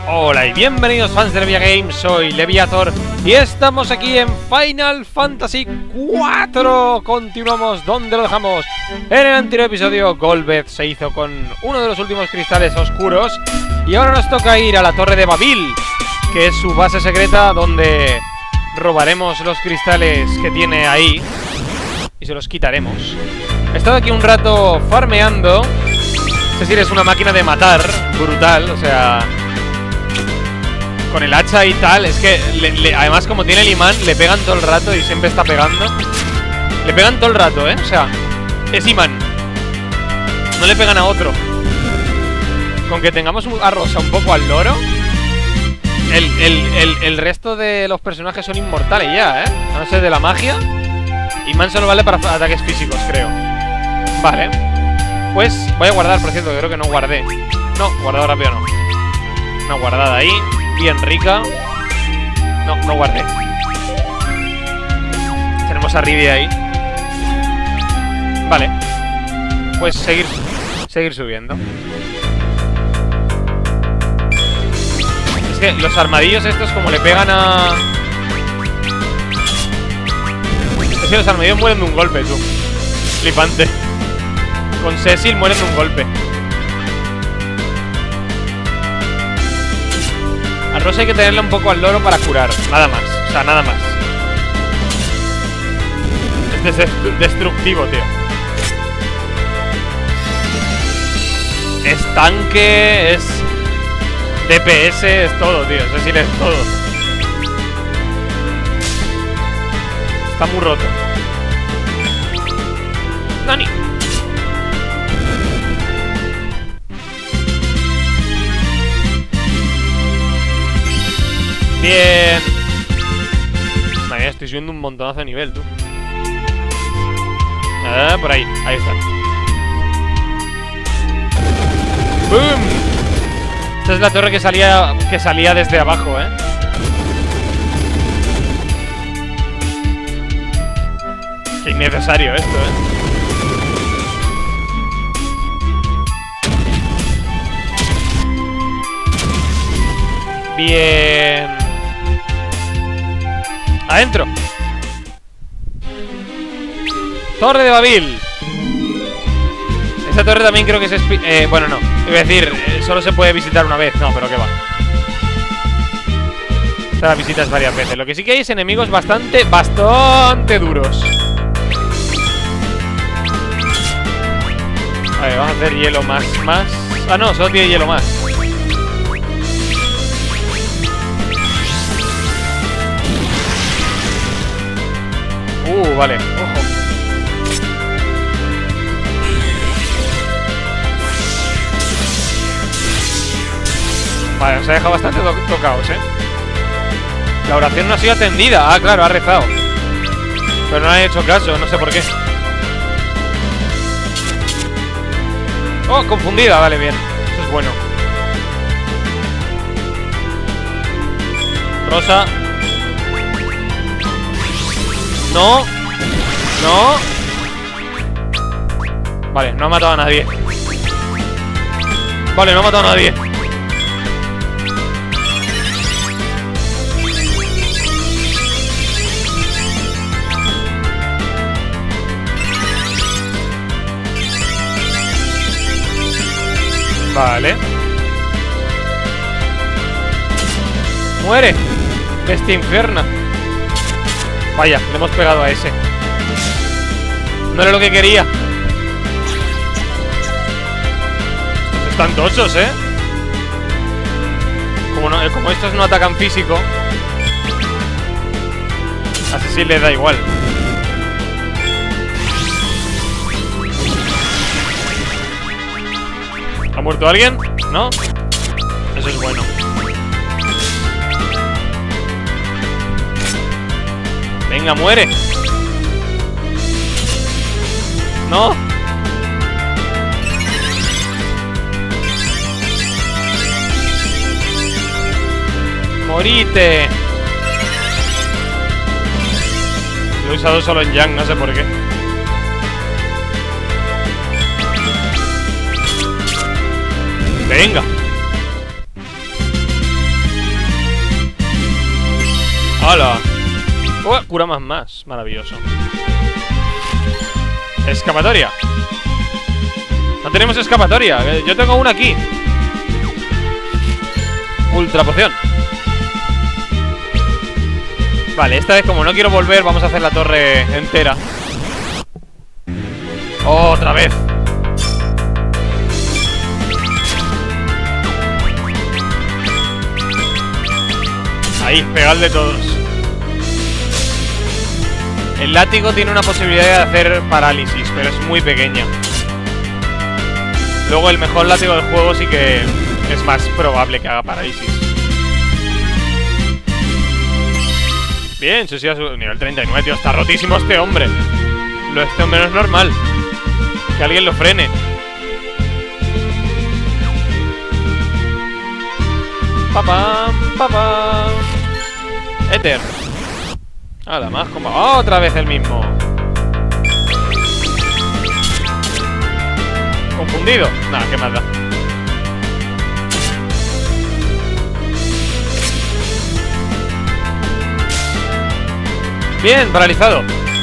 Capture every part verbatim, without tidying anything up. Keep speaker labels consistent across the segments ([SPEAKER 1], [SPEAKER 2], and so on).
[SPEAKER 1] Hola y bienvenidos fans de Levia Games, soy Leviator y estamos aquí en Final Fantasy cuatro. Continuamos donde lo dejamos. En el anterior episodio Golbez se hizo con uno de los últimos cristales oscuros y ahora nos toca ir a la Torre de Babil, que es su base secreta donde robaremos los cristales que tiene ahí y se los quitaremos. He estado aquí un rato farmeando. Cecil es una máquina de matar brutal, o sea, con el hacha y tal. Es que le, le, además como tiene el imán, le pegan todo el rato y siempre está pegando. Le pegan todo el rato, ¿eh? O sea, es imán. No le pegan a otro. Con que tengamos a Rosa un poco al loro, el, el, el, el resto de los personajes son inmortales ya, ¿eh? A no ser de la magia. Imán solo vale para ataques físicos, creo. Vale. Pues voy a guardar, por cierto, creo que no guardé. No, guardado rápido no. Una guardada ahí, bien rica. No, no guardé. Tenemos a Ridi ahí. Vale. Pues seguir, seguir subiendo. Es que los armadillos estos como le pegan a... Es que los armadillos mueren de un golpe, tú. Flipante. Con Cecil mueren de un golpe. A Rosa hay que tenerla un poco al loro para curar. Nada más, o sea, nada más. Es des destructivo, tío. Es tanque, es D P S, es todo, tío. Cecil es todo. Está muy roto. Nani. Bien. Madre mía, estoy subiendo un montonazo de nivel, tú. Ah, por ahí, ahí está. ¡Boom! Esta es la torre que salía que salía desde abajo, ¿eh? Qué innecesario esto, ¿eh? Bien. Adentro. Torre de Babil. Esta torre también creo que es... Eh, bueno, no. Iba a decir, eh, solo se puede visitar una vez. No, pero qué va. Esta la visitas varias veces. Lo que sí que hay es enemigos bastante, bastante duros. A ver, vamos a hacer hielo más, más. Ah, no, solo tiene hielo más. Uh, vale, ojo. Vale, nos ha dejado bastante to tocados, ¿eh? La oración no ha sido atendida. Ah, claro, ha rezado. Pero no ha hecho caso, no sé por qué. Oh, confundida, vale, bien. Eso es bueno. Rosa. No. No. Vale, no ha matado a nadie. Vale, no ha matado a nadie. Vale. Muere. Bestia infierna. Vaya, le hemos pegado a ese. No era lo que quería. Estos están tochos, ¿eh? Como, no, como estos no atacan físico, a Cecil le da igual. ¿Ha muerto alguien? ¿No? Eso es bueno. Venga, muere. No. Morite. Lo he usado solo en Yang, no sé por qué. Venga. ¡Hala! Oh, cura más más. Maravilloso. Escapatoria. No tenemos escapatoria. Yo tengo una aquí. Ultra poción. Vale, esta vez como no quiero volver, vamos a hacer la torre entera. Otra vez. Ahí, pegadle todos. El látigo tiene una posibilidad de hacer parálisis, pero es muy pequeña. Luego el mejor látigo del juego sí que es más probable que haga parálisis. Bien, se sigue a su nivel treinta y nueve, tío. Está rotísimo este hombre. Lo este hombre no es normal. Que alguien lo frene. Papam, papam. Éter. Hala, más como. ¡Oh, otra vez el mismo! ¿Confundido? Nada, qué más da. Bien, paralizado.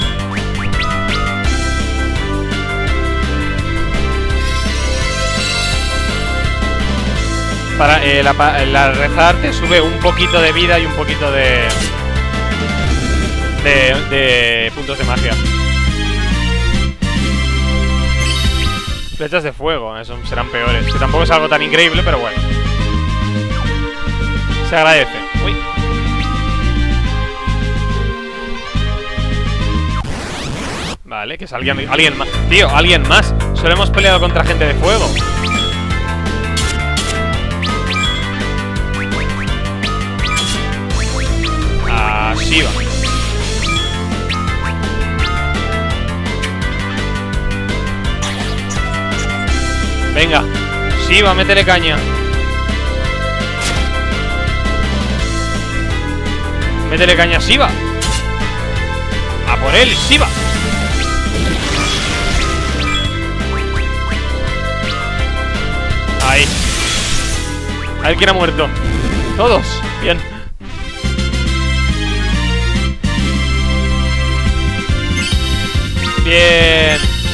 [SPEAKER 1] Para eh, la, la rezar te sube un poquito de vida y un poquito de, de de puntos de magia. Flechas de fuego, eso serán peores. Que tampoco es algo tan increíble, pero bueno. Se agradece. Uy. Vale, que es alguien, alguien más. Tío, alguien más. Solo hemos peleado contra gente de fuego. Así va. Venga, Shiva, métele caña. Métele caña a Shiva. A por él, Shiva. Ahí. A ver quién ha muerto. Todos, bien. Bien.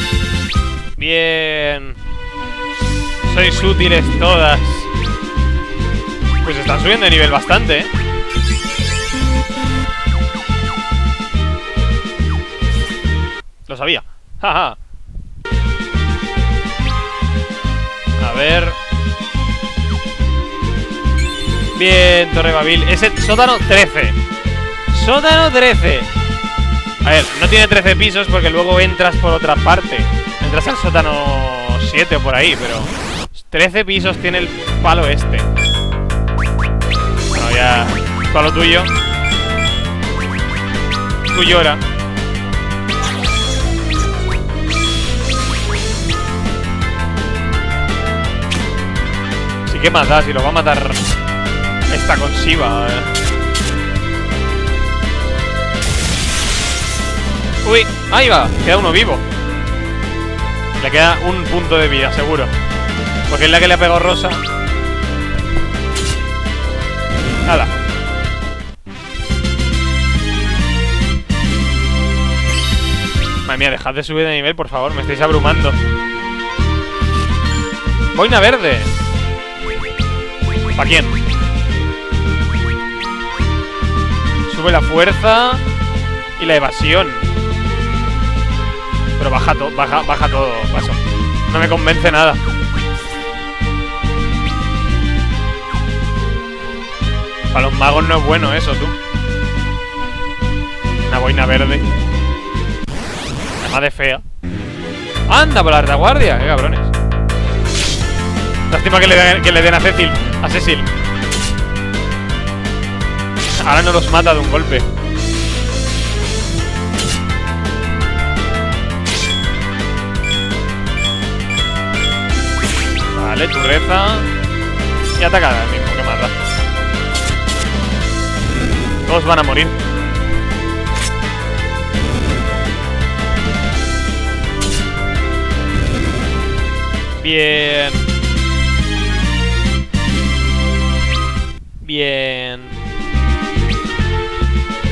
[SPEAKER 1] Bien. Sois útiles todas. Pues están subiendo de nivel bastante, ¿eh? Lo sabía. Jaja. A ver. Bien, Torre Babil. Ese sótano trece. Sótano trece. A ver, no tiene trece pisos porque luego entras por otra parte. Entras al sótano siete o por ahí, pero trece pisos tiene el palo este. Bueno, ya. Todo lo tuyo. Tú llora. Sí, ¿qué más da? Si lo va a matar esta con Shiva. Eh. Uy, ahí va, queda uno vivo. Le queda un punto de vida, seguro. Porque es la que le ha pegado Rosa. Nada. Madre mía, dejad de subir de nivel, por favor. Me estáis abrumando. Boina verde. ¿Para quién? Sube la fuerza y la evasión. Pero baja, to baja, baja todo, paso. No me convence nada. Para los magos no es bueno eso, tú. Una boina verde. Además de fea. ¡Anda, por la retaguardia! ¡Qué cabrones! Lástima que le, den, que le den a Cecil. A Cecil. Ahora no los mata de un golpe. Vale, tu reza. Y ataca al mismo, que más da. Todos van a morir. Bien. Bien.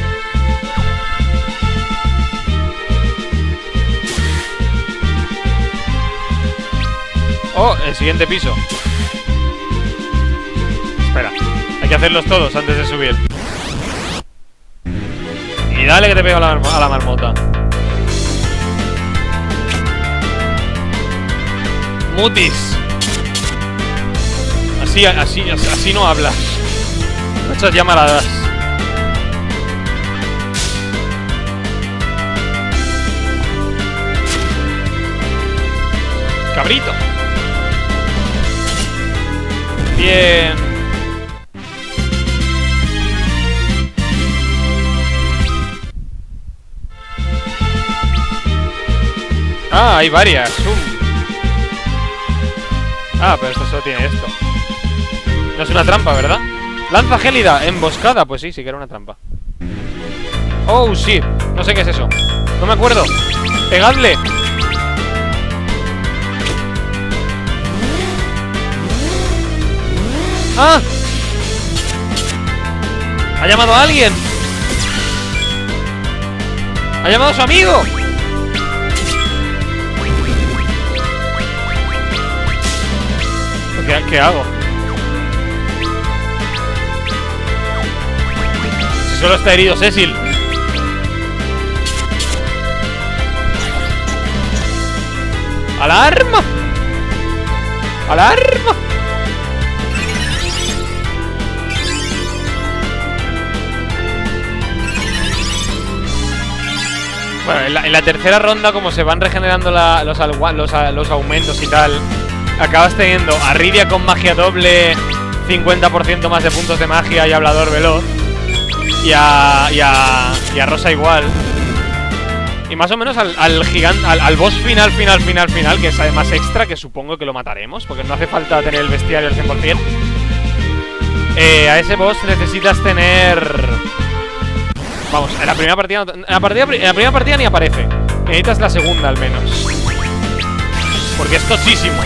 [SPEAKER 1] Oh, el siguiente piso. Espera, hay que hacerlos todos antes de subir. Y dale que te pego a la, a la marmota. Mutis. Así, así, así no hablas. Muchas llamaradas. Cabrito. Bien. Ah, hay varias. Um. Ah, pero esto solo tiene esto. No es una trampa, ¿verdad? Lanza gélida, emboscada. Pues sí, sí que era una trampa. Oh, shit. No sé qué es eso. No me acuerdo. Pegadle. ¡Ah! ¡Ha llamado a alguien! ¡Ha llamado a su amigo! ¿Qué, qué hago? Si solo está herido Cecil. ¡Alarma! ¡Alarma! Bueno, en la, en la tercera ronda, como se van regenerando la, los, los, los aumentos y tal, acabas teniendo a Rydia con magia doble, cincuenta por ciento más de puntos de magia y hablador veloz. Y a, y a, y a Rosa igual. Y más o menos al, al gigante, al, al boss final, final, final, final, que es además extra, que supongo que lo mataremos, porque no hace falta tener el bestiario al cien por cien. Eh, a ese boss necesitas tener... Vamos, en la primera partida, en la partida, en la primera partida ni aparece. Necesitas la segunda al menos. Porque es tosísimo.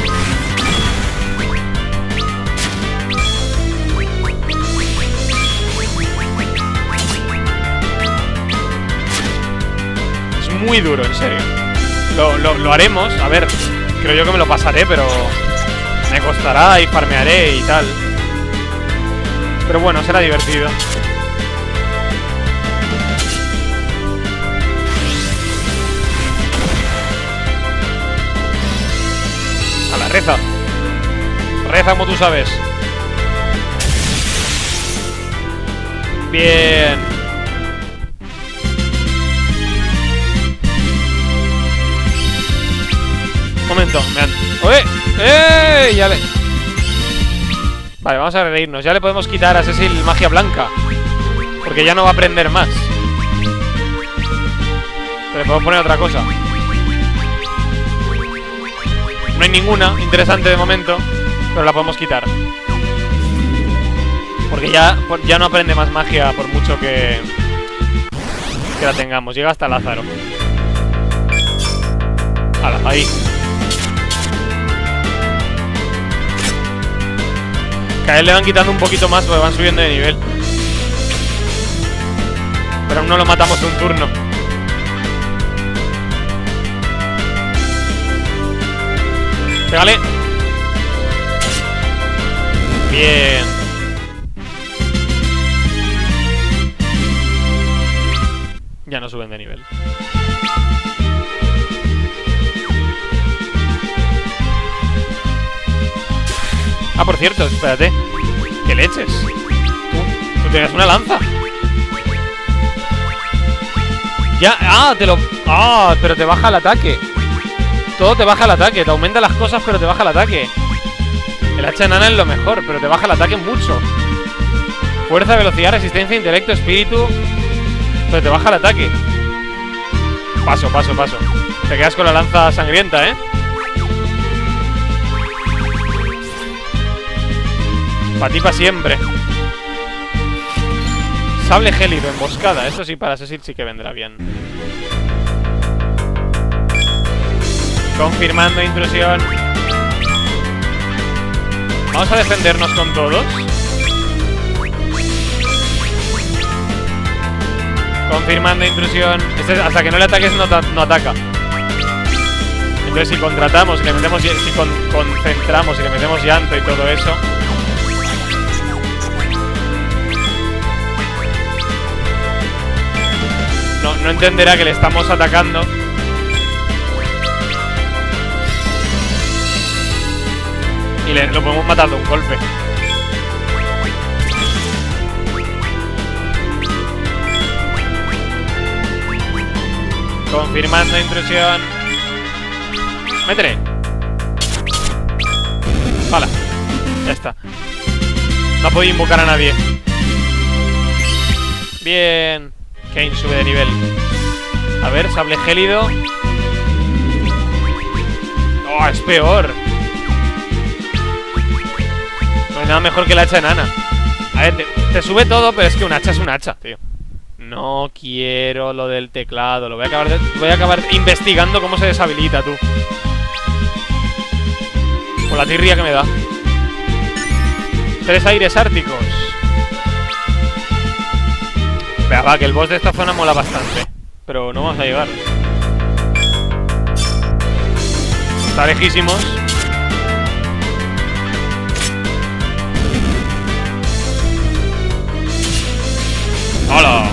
[SPEAKER 1] Es muy duro, en serio. Lo, lo, lo haremos, a ver. Creo yo que me lo pasaré, pero me costará y farmearé y tal. Pero bueno, será divertido. A la reza. Reza como tú sabes. Bien. Un momento, me han... ¡Eh! ¡Eh! Ya le... Vale, vamos a reírnos. Ya le podemos quitar a Cecil magia blanca, porque ya no va a aprender más. Pero le podemos poner otra cosa. No hay ninguna interesante de momento, pero la podemos quitar. Porque ya, ya no aprende más magia por mucho que, que la tengamos. Llega hasta Lázaro. Hala, ahí. Que a él le van quitando un poquito más porque van subiendo de nivel. Pero aún no lo matamos de un turno. Pégale. Bien. Ya no suben de nivel. Ah, por cierto, espérate. ¿Qué leches? Tú, tú tienes una lanza. Ya, ah, te lo... Ah, pero te baja el ataque. Todo te baja el ataque, te aumenta las cosas pero te baja el ataque. El hacha enana es lo mejor, pero te baja el ataque mucho. Fuerza, velocidad, resistencia, intelecto, espíritu. Pero te baja el ataque. Paso, paso, paso. Te quedas con la lanza sangrienta, ¿eh? Para ti para siempre. Sable gélido, emboscada. Esto sí para Cecil sí que vendrá bien. Confirmando intrusión. Vamos a defendernos con todos. Confirmando intrusión. Este, hasta que no le ataques no, no ataca. Entonces si contratamos y le metemos, si con, concentramos y le metemos llanto y todo eso, no, no entenderá que le estamos atacando. Y le, lo podemos matar de un golpe. Confirmando intrusión. Métele. Hala. Ya está. No ha podido invocar a nadie. Bien. Kane sube de nivel. A ver, sable gélido. Oh, es peor. No hay nada mejor que la hacha enana. A ver, te, te sube todo, pero es que un hacha es un hacha, tío. No quiero lo del teclado. Lo voy a acabar de, voy a acabar investigando cómo se deshabilita, tú. Por la tirria que me da. Tres aires árticos. Vea, va, que el boss de esta zona mola bastante. Pero no vamos a llegar. Está lejísimos. ¡Hola!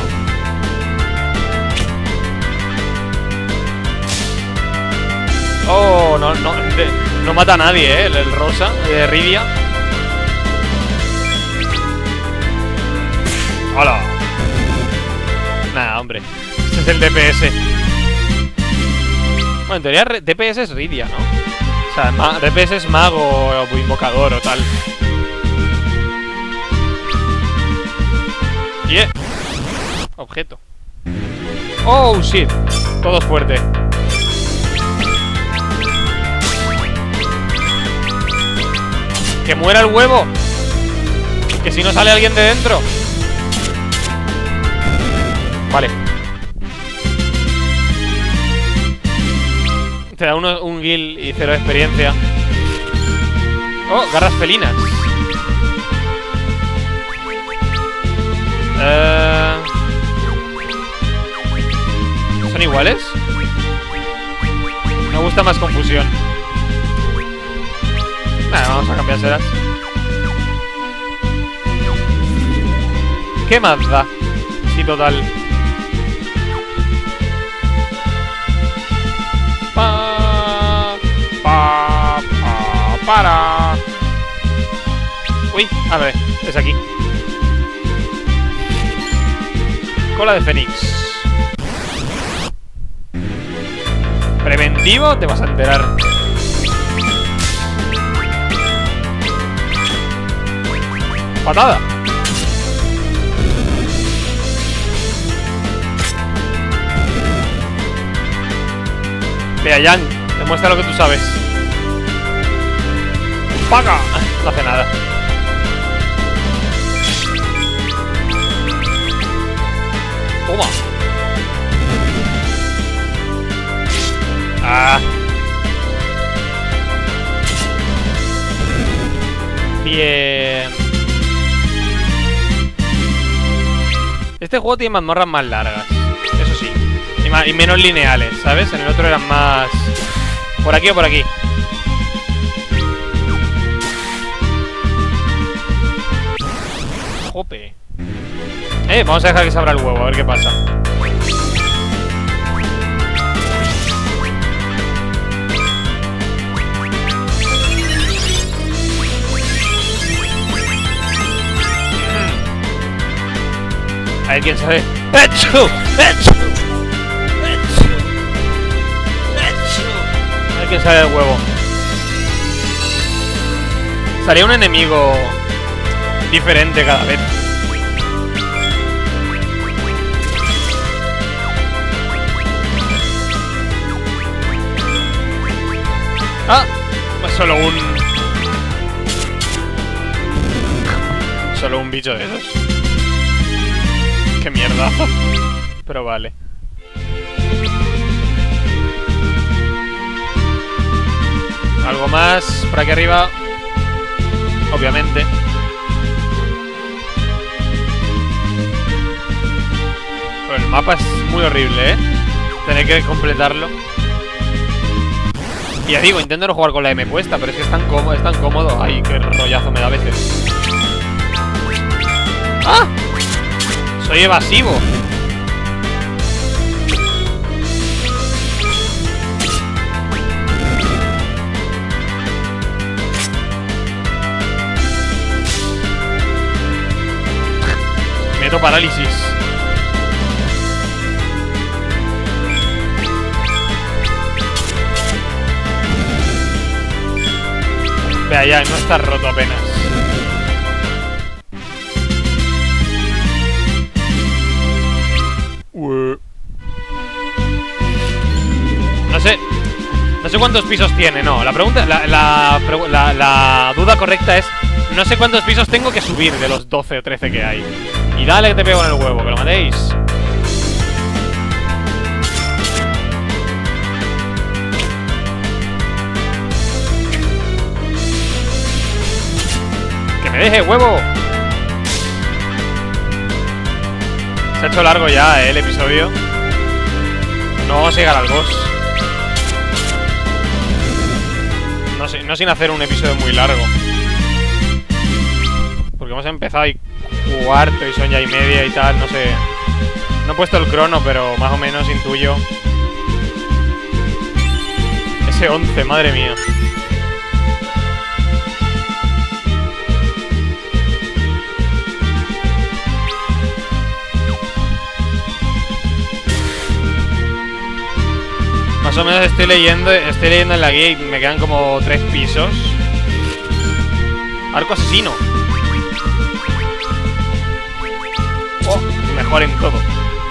[SPEAKER 1] Oh, no, no, de, no mata a nadie, ¿eh? El, el rosa de Rydia. ¡Hola! Nada, hombre. Este es el D P S. Bueno, en teoría D P S es Rydia, ¿no? O sea, D P S es mago o invocador o tal. Yeah. Objeto. Oh, shit. Todo fuerte. Que muera el huevo. Que si no sale alguien de dentro. Vale. Te da uno, un guild y cero experiencia. Oh, garras felinas. Eh... ¿Son iguales? Me gusta más confusión. Nada, vamos a cambiárselas. ¿Qué más da? Sí, total. Pa, pa, pa, para. Uy, a ver, es aquí. Cola de Fénix. Preventivo, te vas a enterar. Patada. Vea, Yang, demuestra lo que tú sabes. ¡Paga! No hace nada. Toma. Ah. Bien. Este juego tiene mazmorras más largas, eso sí. Y, más, y menos lineales, ¿sabes? En el otro eran más... Por aquí o por aquí. Jope. Eh, vamos a dejar que se abra el huevo, a ver qué pasa. A ver quién sabe. ¡Hecho! ¡Hecho! ¡Hecho! ¡Hecho! A ver quién sabe del huevo. Sería un enemigo diferente cada vez. Ah, pues solo un... Solo un bicho de esos. Qué mierda. Pero vale. Algo más por aquí arriba. Obviamente. Pero el mapa es muy horrible, ¿eh? Tener que completarlo. Y ya digo, intento no jugar con la M puesta, pero es que es tan cómodo, es tan cómodo. Ay, qué rollazo me da a veces. ¡Ah! Soy evasivo. Meto parálisis. Vea, ya, no está roto apenas. Uh. No sé. No sé cuántos pisos tiene, no. La pregunta, la, la, la, la duda correcta es: no sé cuántos pisos tengo que subir de los doce o trece que hay. Y dale que te pego en el huevo, que lo matéis. ¡Que me deje, huevo! Se ha hecho largo ya, ¿eh? El episodio. No vamos a llegar al boss. No, sé, no sin hacer un episodio muy largo. Porque hemos empezado y cuarto y son ya y media y tal, no sé. No he puesto el crono, pero más o menos intuyo. Ese once, madre mía. Más o menos estoy leyendo, estoy leyendo en la guía y me quedan como tres pisos. Arco asesino. Oh, mejor en todo.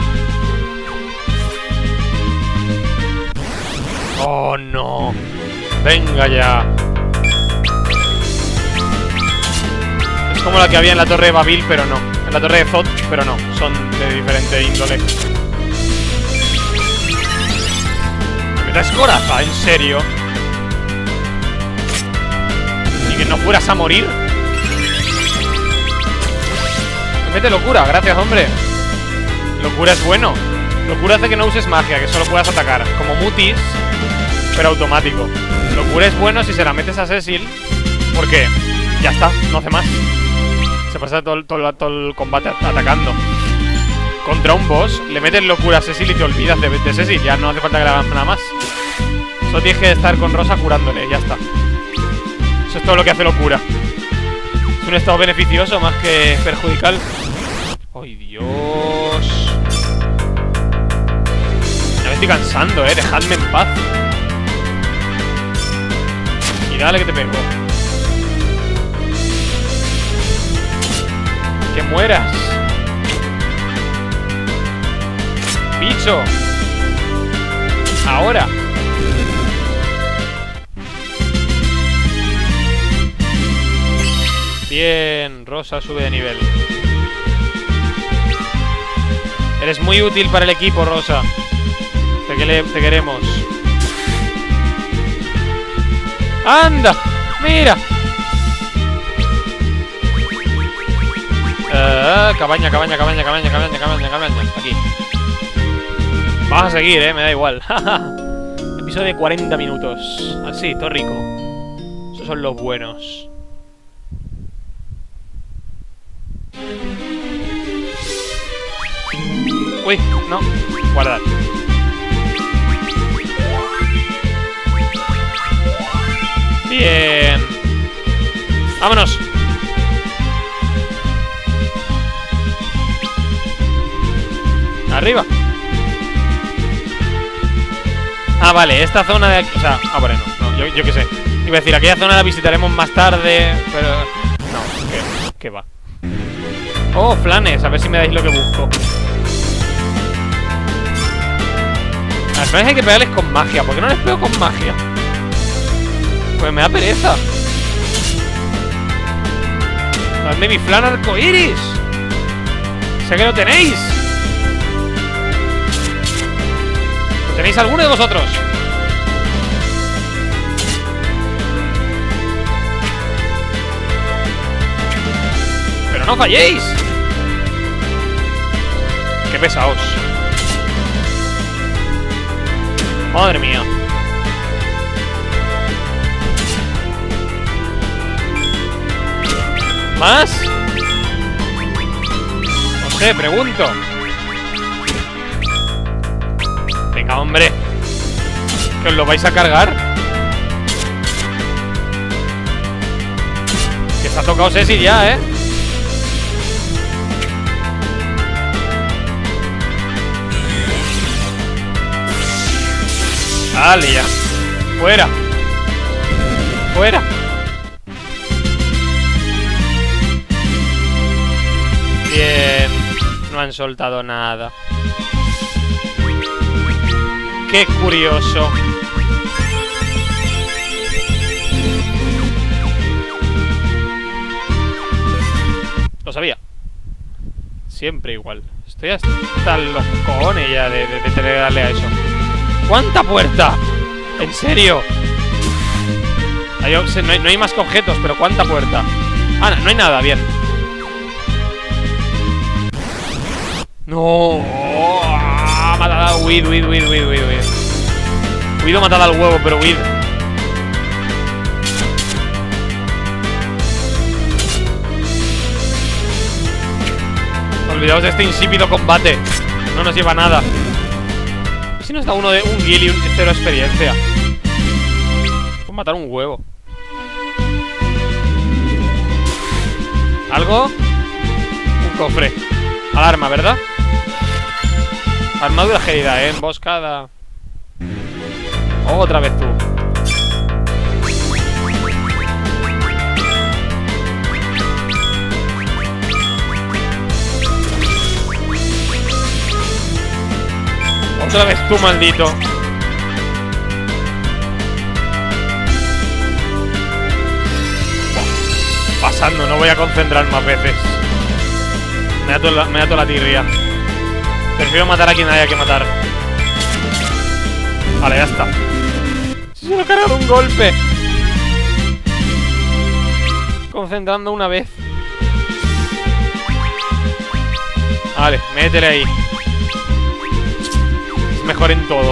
[SPEAKER 1] Oh, no. Venga ya. Es como la que había en la torre de Babil, pero no. En la torre de Zot, pero no. Son de diferente índole. ¿Me das coraza? ¿En serio? ¿Y que no fueras a morir? Me mete locura, gracias, hombre. Locura es bueno. Locura hace que no uses magia, que solo puedas atacar. Como Mutis, pero automático. Locura es bueno si se la metes a Cecil, porque ya está, no hace más. Se pasa todo, todo, todo el combate atacando. Contra un boss, le metes locura a Cecil y te olvidas de, de Cecil. Ya no hace falta que le hagan nada más. Solo tienes que estar con Rosa curándole, ya está. Eso es todo lo que hace locura. Es un estado beneficioso más que perjudicial. ¡Ay, Dios! Ya me estoy cansando, eh. Dejadme en paz. Y dale que te pego. ¡Que mueras! ¡Bicho! ¡Ahora! Bien, Rosa sube de nivel. Eres muy útil para el equipo, Rosa. Te, que te queremos. ¡Anda! ¡Mira! Uh, cabaña, cabaña, cabaña, cabaña, cabaña, cabaña, cabaña. Aquí. Vamos a seguir, eh, me da igual. Episodio de cuarenta minutos. Así, todo rico. Esos son los buenos. Uy, no. Guardar. Bien. Vámonos. Arriba. Ah, vale, esta zona de aquí. O sea, ah, vale, no, no yo, yo qué sé. Iba a decir, aquella zona la visitaremos más tarde, pero... No, ¿qué, qué va? Oh, flanes, a ver si me dais lo que busco. A los flanes hay que pegarles con magia. ¿Por qué no les pego con magia? Pues me da pereza. Dadme mi flan arcoiris. Sé que lo tenéis. ¿Lo tenéis alguno de vosotros? Pero no falléis. Qué pesaos. ¿Más? No sé, pregunto. Venga, hombre. ¿Que os lo vais a cargar? Que está tocado Ceci ya, ¿eh? Dale ya. Fuera. Fuera. Bien. No han soltado nada. Qué curioso. Lo sabía. Siempre igual. Estoy hasta los cojones ya de, de, de tener que darle a eso. ¿Cuánta puerta? ¿En serio? Hay, no, hay, no hay más que objetos, pero ¿cuánta puerta? Ah, no, no hay nada, bien. No. Ah, matada. Huid, huid, huid, huid, huid, huid. Huido matada al huevo, pero huid. Olvidaos de este insípido combate. No nos lleva a nada. Si nos da uno de un guild y un cero experiencia. Puedo matar un huevo. ¿Algo? Un cofre. Alarma, ¿verdad? Armadura gerida, ¿eh? Emboscada. Otra vez tú. Otra vez tú, maldito. Pasando, no voy a concentrar más veces. Me da toda la, me da toda la tirria. Prefiero matar a quien haya que matar. Vale, ya está. Se lo he cargado un golpe. Concentrando una vez. Vale, métele ahí. Es mejor en todo.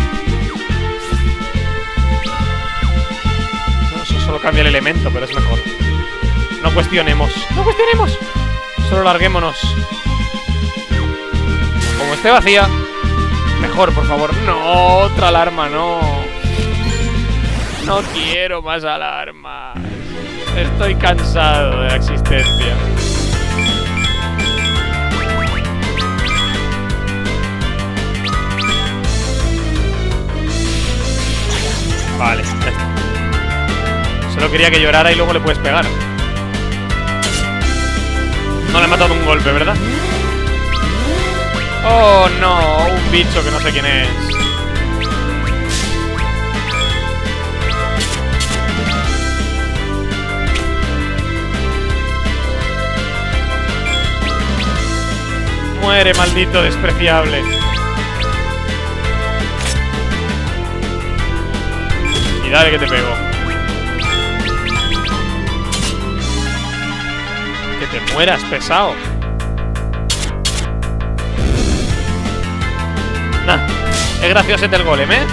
[SPEAKER 1] No, eso solo cambia el elemento, pero es mejor. No cuestionemos. No cuestionemos. Solo larguémonos. Como esté vacía. Mejor, por favor. No, otra alarma, no. No quiero más alarmas. Estoy cansado de la existencia. Vale, ya está. Solo quería que llorara y luego le puedes pegar. No le he matado un golpe, ¿verdad? Oh, no, un bicho que no sé quién es. Muere, maldito despreciable. Y dale que te pego. Que te mueras, pesado. Nah, es gracioso el golem, ¿eh?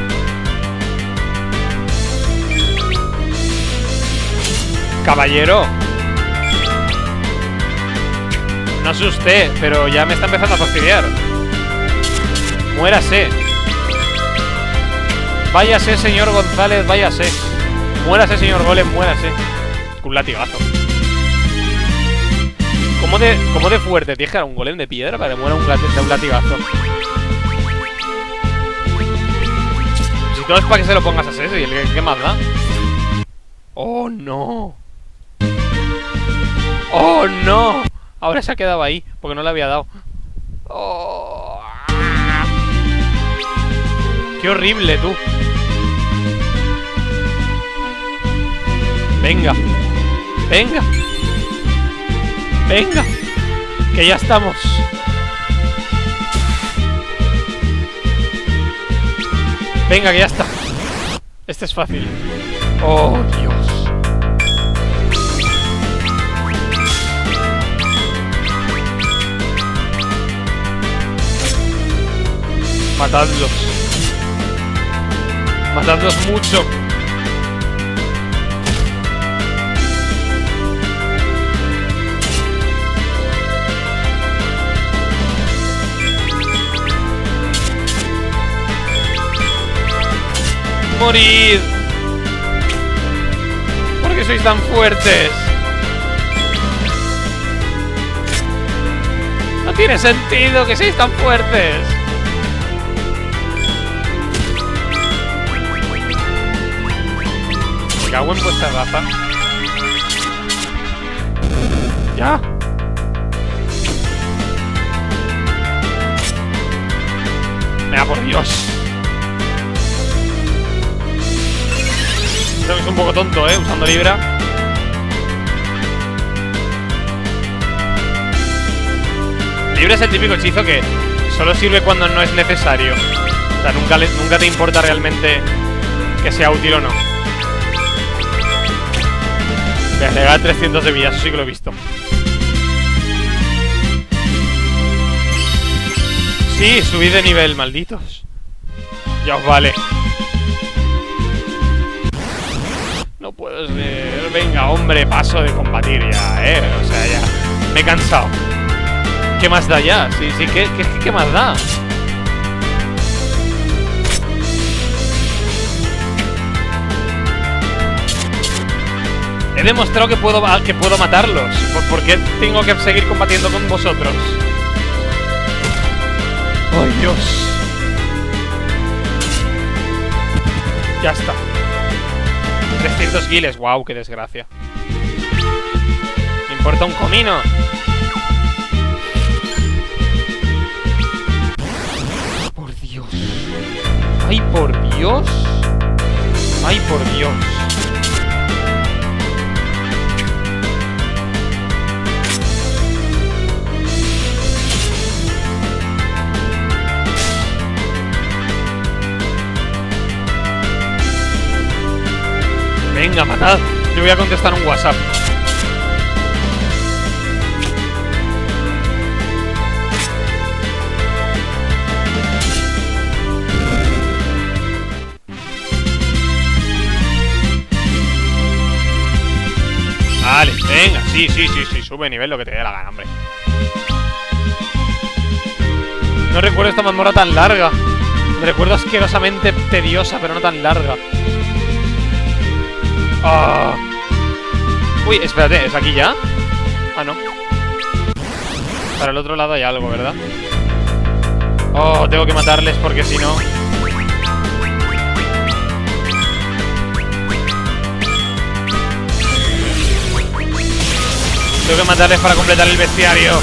[SPEAKER 1] Caballero. No asusté, pero ya me está empezando a fastidiar. Muérase. Váyase, señor González, váyase. Muérase, señor golem, muérase. Un latigazo. ¿Cómo de, cómo de fuerte tienes que dar un golem de piedra para que muera un, de un latigazo? Si todo es para que se lo pongas a Ceci, ¿el qué más da? ¡Oh, no! ¡Oh, no! Ahora se ha quedado ahí, porque no le había dado. ¡Oh! ¡Qué horrible, tú! Venga. Venga. Venga. Que ya estamos. Venga, que ya está. Este es fácil. Oh, Dios. Matadlos. Matadlos mucho. Morid. ¿Por qué sois tan fuertes? No tiene sentido que seáis tan fuertes. Me cago en vuestra raza. Ya. Venga, por Dios. Creo que es un poco tonto, ¿eh? Usando Libra. Libra es el típico hechizo que solo sirve cuando no es necesario. O sea, nunca, le, nunca te importa realmente que sea útil o no. Me regala trescientos de vida, eso sí que lo he visto. Sí, subid de nivel, malditos. Ya os vale. No puedo ser. Venga, hombre, paso de combatir ya, eh. O sea, ya. Me he cansado. ¿Qué más da ya? Sí, sí, ¿qué, qué, qué más da? He demostrado que puedo, que puedo matarlos. ¿Por qué tengo que seguir combatiendo con vosotros? ¡Ay, Dios! Ya está. trescientos guiles. ¡Wow! ¡Qué desgracia! Me importa un comino. ¡Por Dios! ¡Ay, por Dios! ¡Ay, por Dios! Venga, matad. Yo voy a contestar un WhatsApp. Vale, venga, sí, sí, sí, sí. Sube nivel lo que te dé la gana, hombre. No recuerdo esta mazmorra tan larga. Me recuerdo asquerosamente tediosa, pero no tan larga. Oh. Uy, espérate, ¿es aquí ya? Ah, no. Para el otro lado hay algo, ¿verdad? Oh, tengo que matarles porque si no... Tengo que matarles para completar el bestiario.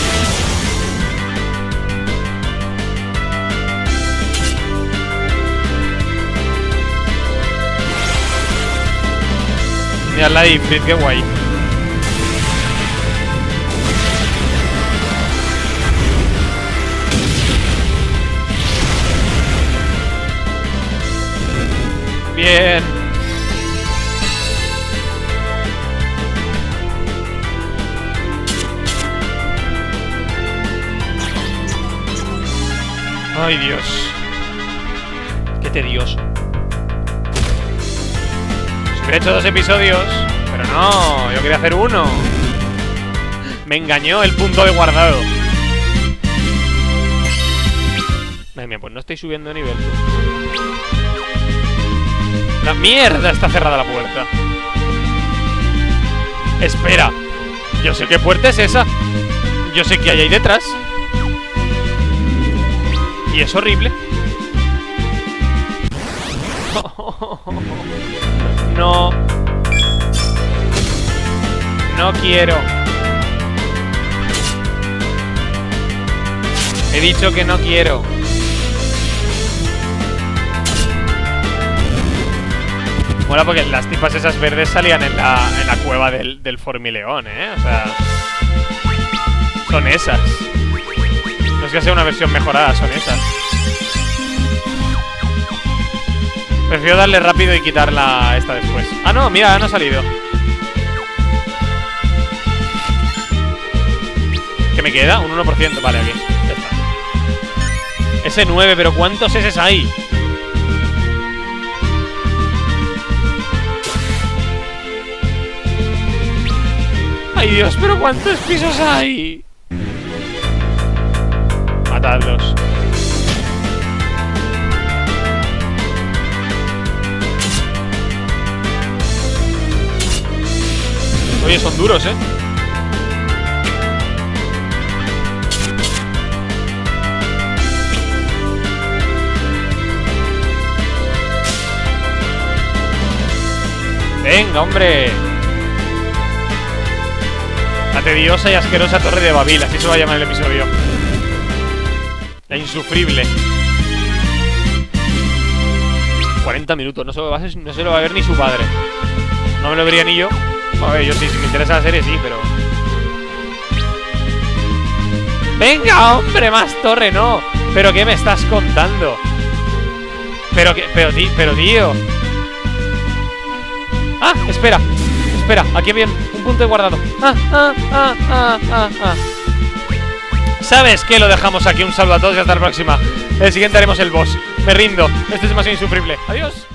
[SPEAKER 1] Mirad la Ifrit, qué guay. Bien. Ay, Dios. Qué tedioso. He hecho dos episodios, pero no, yo quería hacer uno. Me engañó el punto de guardado. Madre mía, pues no estoy subiendo de nivel. La mierda, está cerrada la puerta. Espera, yo sé qué puerta es esa. Yo sé qué hay ahí detrás. Y es horrible. No. No quiero. He dicho que no quiero. Mola porque las tipas esas verdes salían en la, en la cueva del, del Formileón, ¿eh? O sea... Son esas. No es que sea una versión mejorada, son esas. Prefiero darle rápido y quitarla esta después. Ah, no, mira, no ha salido. ¿Qué me queda? Un uno por ciento. Vale, aquí. Ya está. ese nueve, pero ¿cuántos S hay? Ay, Dios, pero ¿cuántos pisos hay? Matadlos. Oye, son duros, ¿eh? Venga, hombre. La tediosa y asquerosa Torre de Babil, así se va a llamar el episodio. La insufrible. cuarenta minutos, no se, lo va a, no se lo va a ver ni su padre. No me lo vería ni yo. A ver, yo sí, si me interesa la serie, sí, pero... ¡Venga, hombre! ¡Más torre, no! ¿Pero qué me estás contando? Pero que... Pero, tí, pero tío... ¡Ah! Espera, espera, aquí había un punto de guardado. ¡Ah, ah, ah, ah, ah, ah! ¿Sabes qué? Lo dejamos aquí. Un saludo a todos y hasta la próxima. El siguiente haremos el boss. Me rindo. Este es demasiado insufrible. Adiós.